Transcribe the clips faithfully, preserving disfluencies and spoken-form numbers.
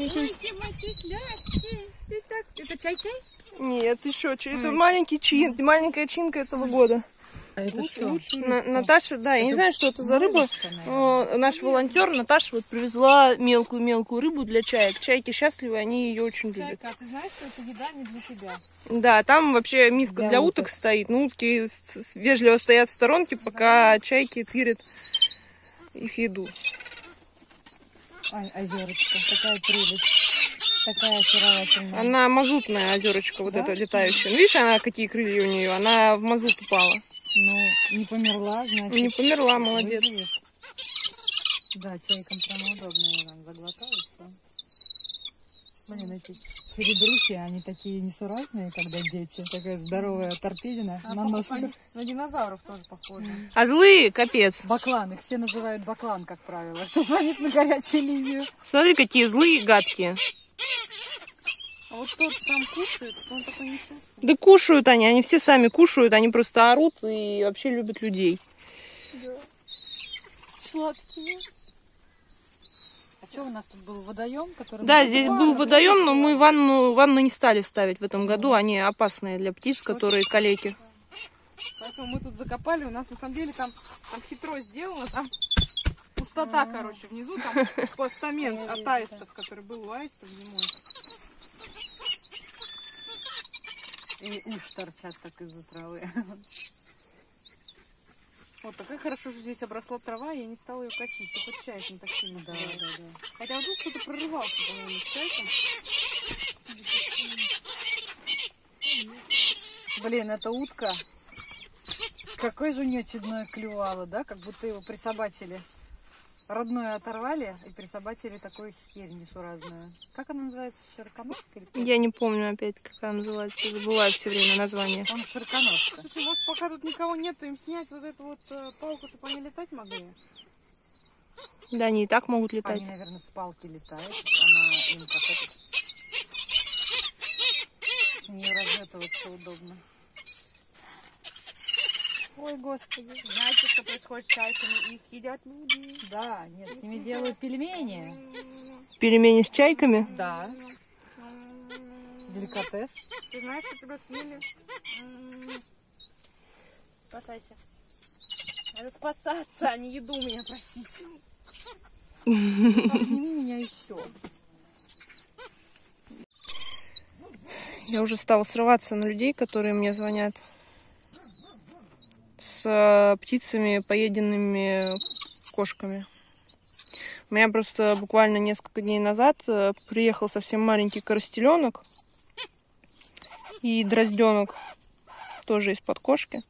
Это чай-чай? Нет, еще чай. Это маленький чин, маленькая чинка этого года. А это что? На, Наташа, да, я не знаю, что это за рыба. Но наш волонтер Наташа вот привезла мелкую-мелкую рыбу для чаек. Чайки счастливы, они ее очень любят. Чайка, а ты знаешь, что это еда не для тебя? Да, там вообще миска для, для уток. уток стоит. Ну, утки вежливо стоят в сторонке, пока да. чайки тырят их еду. Ай, озерочка, такая прелесть. Такая очаровательная. Она мазутная озерочка, вот да? эта летающая. Ну, видишь, она какие крылья у нее? Она в мазут упала. Ну, не померла, значит. Не померла, молодец. Выживет. Да, чайкам прям удобно, там заглотают. Блин, эти серебрухи, они такие несуразные, когда дети. Такая здоровая торпедина а на нос. На динозавров тоже похожи. А злые, капец. Баклан, их все называют баклан, как правило. Кто звонит на горячую линию. Смотри, какие злые, гадкие. А вот тот сам кушает, он такой несчастный. Да кушают они, они все сами кушают, они просто орут и вообще любят людей. Да. Сладкие. А что у нас тут был водоем? Который да, здесь был водоем, но мы ванну, ванну не стали ставить в этом году. Они опасные для птиц, которые калеки. Поэтому мы тут закопали. У нас на самом деле там, там хитро сделано. Там пустота, А-а-а. короче, внизу. Там постамент от аистов, который был у аистов зимой. И уши торчат так из-за травы. Вот такая хорошо, что здесь обросла трава, я не стала ее косить. Только чайком так сильно да, да, да. Хотя вот тут кто-то прорывался, по-моему, с чайком. Блин, это утка. Какой же у нее чудное клювало, да? Как будто его присобачили. Родное оторвали и присобачили такую херь несуразную. Как она называется? Широконожка? Или я не помню опять, как она называется. Забываю все время название. Он широконожка. Слушай, может, пока тут никого нету, им снять вот эту вот э, палку, чтобы они летать могли? Да, они и так могут летать. Они, наверное, с палки летают. Она им как это... С нее разметываться удобно. Ой, господи. Знаете, что происходит с чайками? Их едят люди. Да, нет, с ними делают пельмени. Пельмени с чайками? Да. Деликатес. Ты знаешь, что тебя съели? Спасайся. Надо спасаться, а не еду у меня просить. Обними меня еще. Я уже стала срываться на людей, которые мне звонят. С птицами, поеденными кошками. У меня просто буквально несколько дней назад приехал совсем маленький коростеленок и дрозденок, тоже из-под кошки.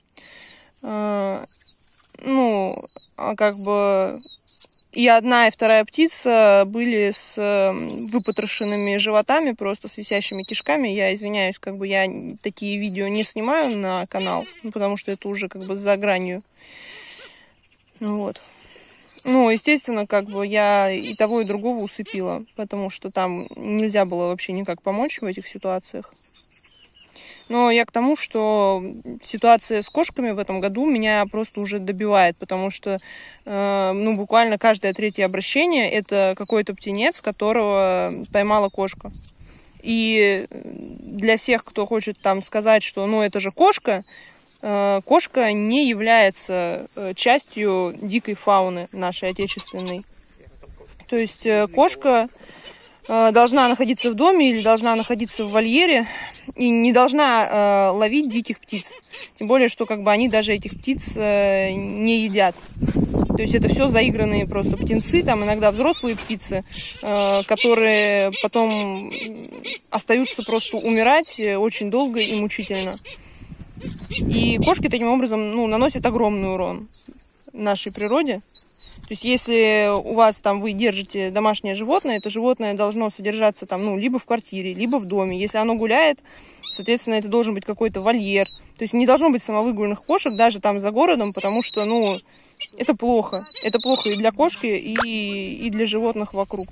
Ну, как бы и одна, и вторая птица были с выпотрошенными животами, просто с висящими кишками. Я извиняюсь, как бы я такие видео не снимаю на канал, потому что это уже как бы за гранью. Вот. Ну, естественно, как бы я и того, и другого усыпила, потому что там нельзя было вообще никак помочь в этих ситуациях. Но я к тому, что ситуация с кошками в этом году меня просто уже добивает, потому что э, ну, буквально каждое третье обращение это какой-то птенец, которого поймала кошка. И для всех, кто хочет там сказать, что ну это же кошка, э, кошка не является частью дикой фауны нашей отечественной. То есть э, кошка э, должна находиться в доме или должна находиться в вольере, и не должна э, ловить диких птиц. Тем более, что как бы они даже этих птиц э, не едят. То есть это все заигранные просто птенцы, там иногда взрослые птицы, э, которые потом остаются просто умирать очень долго и мучительно. И кошки таким образом ну, наносят огромный урон нашей природе. То есть если у вас там вы держите домашнее животное, это животное должно содержаться там, ну, либо в квартире, либо в доме. Если оно гуляет, соответственно, это должен быть какой-то вольер. То есть не должно быть самовыгульных кошек даже там за городом, потому что, ну, это плохо. Это плохо и для кошки, и, и для животных вокруг.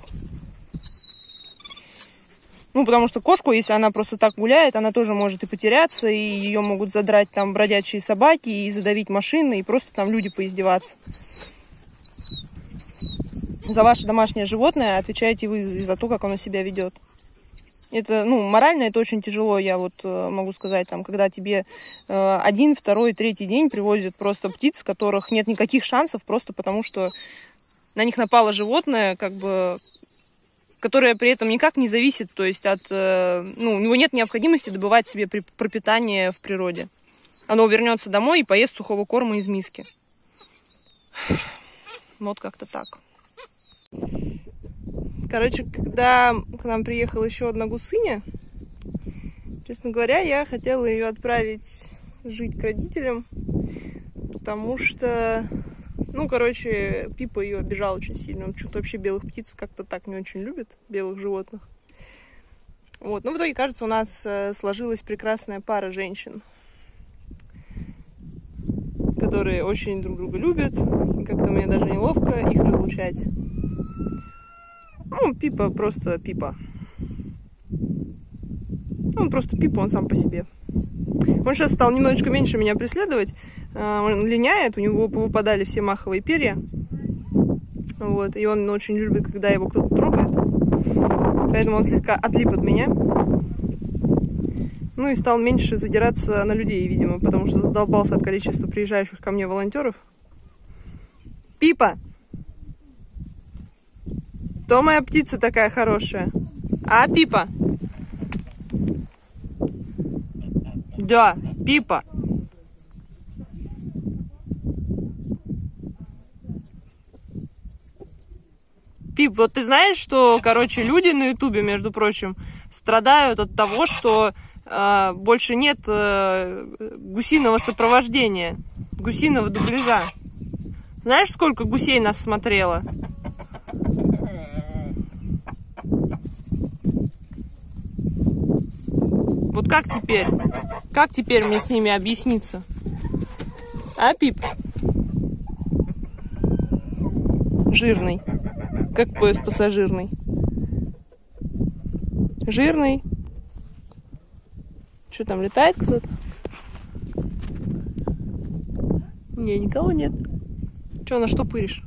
Ну, потому что кошку, если она просто так гуляет, она тоже может и потеряться, и ее могут задрать там бродячие собаки, и задавить машины, и просто там люди поиздеваться. за ваше домашнее животное отвечаете вы за то, как оно себя ведет. Это, ну, морально это очень тяжело, я вот э, могу сказать, там, когда тебе э, один, второй, третий день привозят просто птиц, у которых нет никаких шансов, просто потому что на них напало животное, как бы, которое при этом никак не зависит, то есть от, э, ну, у него нет необходимости добывать себе при, пропитание в природе. Оно вернется домой и поест сухого корма из миски. Вот как-то так. Короче, когда к нам приехала еще одна гусыня, честно говоря, я хотела ее отправить жить к родителям, потому что, ну, короче, Пипа ее обижал очень сильно. Он что-то вообще белых птиц как-то так не очень любит, белых животных. Вот. Но в итоге, кажется, у нас сложилась прекрасная пара женщин, которые очень друг друга любят, и как-то мне даже неловко их разлучать. Ну, Пипа просто Пипа. Он просто Пипа, он сам по себе. Он сейчас стал немножечко меньше меня преследовать. Он линяет, у него повыпадали все маховые перья. Вот, и он очень любит, когда его кто-то трогает. Поэтому он слегка отлип от меня. Ну и стал меньше задираться на людей, видимо, потому что задолбался от количества приезжающих ко мне волонтеров. Пипа! Кто моя птица такая хорошая? А, Пипа? Да, Пипа. Пип, вот ты знаешь, что, короче, люди на Ютубе, между прочим, страдают от того, что э, больше нет э, гусиного сопровождения, гусиного дубляжа. Знаешь, сколько гусей нас смотрело? Вот как теперь? Как теперь мне с ними объясниться? А, Пип? Жирный. Как поезд пассажирный. Жирный. Что там, летает кто-то? Не, никого нет. Че, на что пыришь?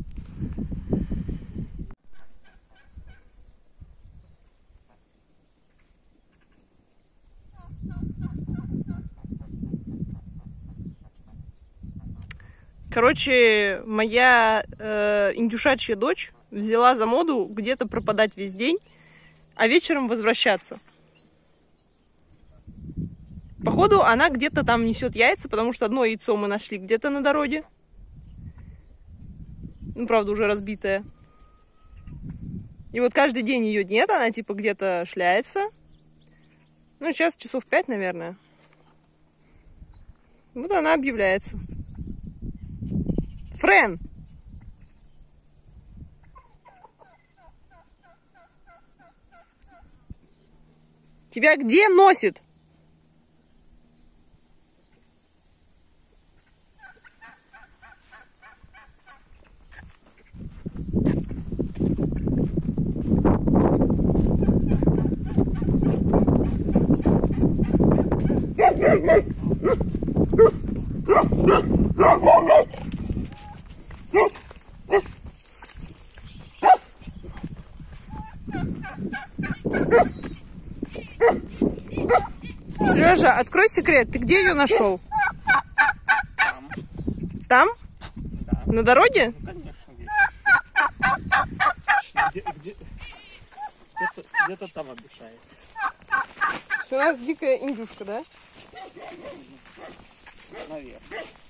Короче, моя э, индюшачья дочь взяла за моду где-то пропадать весь день, а вечером возвращаться. Походу, она где-то там несет яйца, потому что одно яйцо мы нашли где-то на дороге. Ну, правда, уже разбитое. И вот каждый день ее нет, она типа где-то шляется. Ну, сейчас часов пять, наверное. Вот она объявляется. Френ! Тебя где носит? Сережа, открой секрет, ты где ее нашел? Там. Там? Да. На дороге? Ну, конечно, где, где, где-то, где-то там обещает. У нас дикая индюшка, да? Наверное.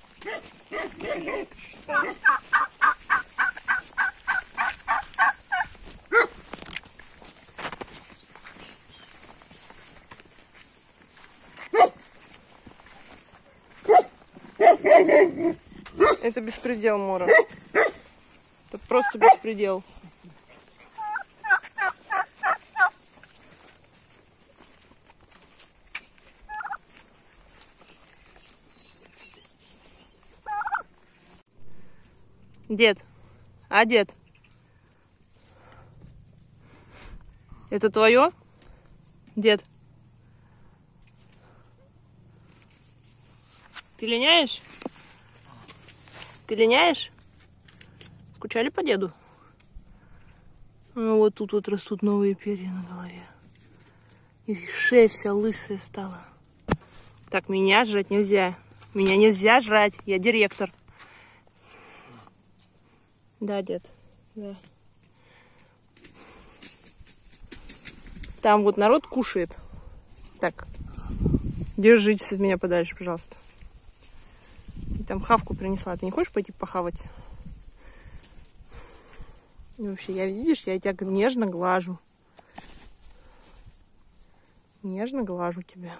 Это беспредел, Мора. Это просто беспредел. Дед. А, дед? Это твое? Дед? Ты линяешь? Ты линяешь? Скучали по деду? А вот тут вот растут новые перья на голове. И шея вся лысая стала. Так, меня жрать нельзя. Меня нельзя жрать. Я директор. Да, дед. Да. Там вот народ кушает. Так, держитесь от меня подальше, пожалуйста. И там хавку принесла. Ты не хочешь пойти похавать? И вообще, я, видишь, я тебя нежно глажу. Нежно глажу тебя.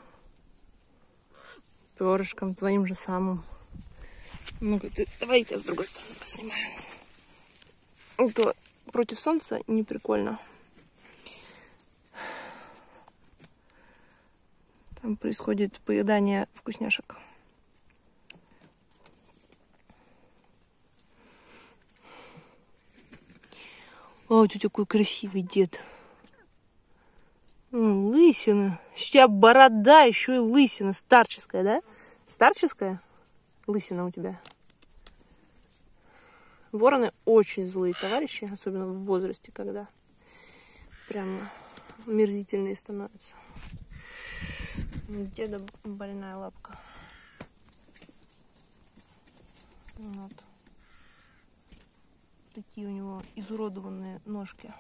Перышком твоим же самым. Ну-ка, ты, давай я тебя с другой стороны поснимаю. Это против солнца не прикольно. Там происходит поедание вкусняшек. Ой, ты такой красивый дед. Лысина. Сейчас борода, еще и лысина. Старческая, да? Старческая лысина у тебя. Вороны очень злые товарищи, особенно в возрасте, когда прямо мерзительные становятся. У деда больная лапка. Вот. Такие у него изуродованные ножки.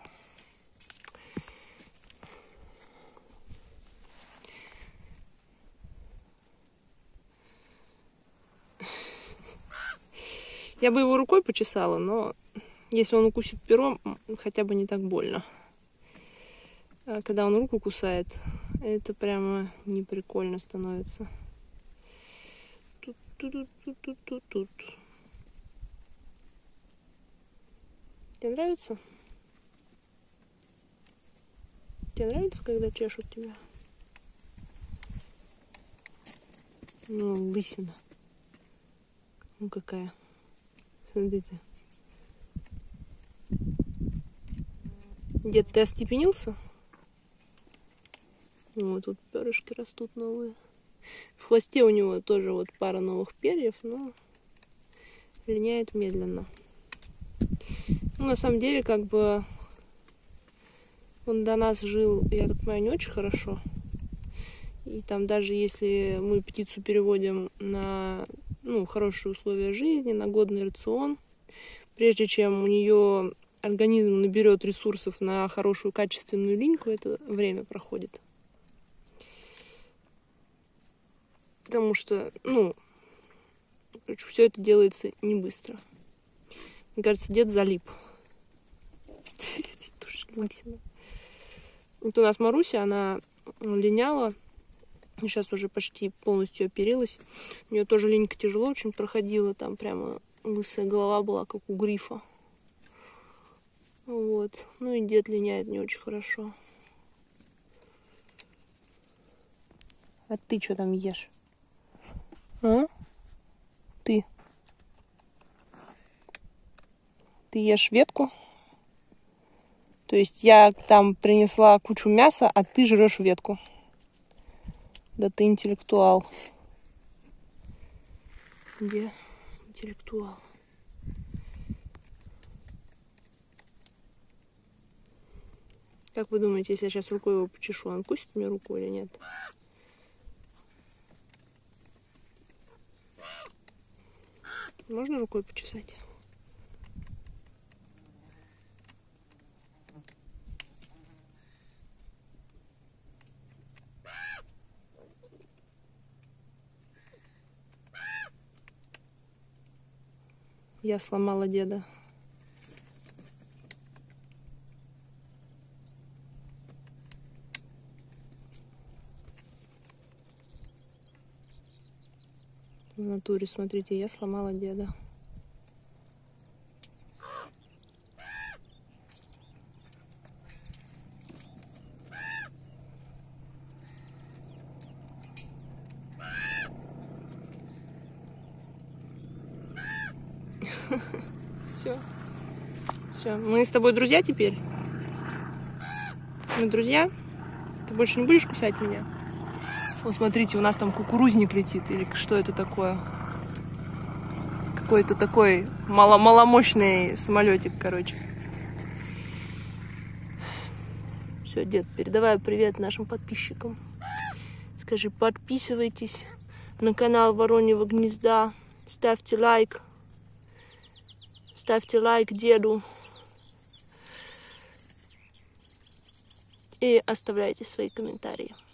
Я бы его рукой почесала, но если он укусит пером, хотя бы не так больно. А когда он руку кусает, это прямо неприкольно становится. Тут, тут, тут, тут, тут, тут. Тебе нравится? Тебе нравится, когда чешут тебя? Ну, лысина. Ну, какая. Смотрите. Дед, ты остепенился? Вот тут перышки растут новые. В хвосте у него тоже вот пара новых перьев, но линяет медленно. Ну, на самом деле, как бы он до нас жил, я так понимаю, не очень хорошо. И там даже если мы птицу переводим на, ну, хорошие условия жизни, на годный рацион, прежде чем у нее организм наберет ресурсов на хорошую качественную линьку, это время проходит. Потому что, ну, короче, все это делается не быстро. Мне кажется, дед залип. Вот у нас Маруся, она линяла. Сейчас уже почти полностью оперилась. У нее тоже линька тяжело очень проходила. Там прямо лысая голова была, как у грифа. Вот. Ну и дед линяет не очень хорошо. А ты что там ешь? А? Ты? Ты ешь ветку? То есть я там принесла кучу мяса, а ты жрешь ветку. Да ты интеллектуал. Где интеллектуал? Как вы думаете, если я сейчас рукой его почешу, он кусит мне руку или нет? Можно рукой почесать? Я сломала деда. В натуре, смотрите, я сломала деда. Все. Все. Мы с тобой друзья теперь? Мы друзья? Ты больше не будешь кусать меня? Вот смотрите, у нас там кукурузник летит. Или что это такое? Какой-то такой мало маломощный самолетик, короче. Все, дед, передавай привет нашим подписчикам. Скажи, подписывайтесь на канал Вороньего гнезда, ставьте лайк, ставьте лайк деду и оставляйте свои комментарии.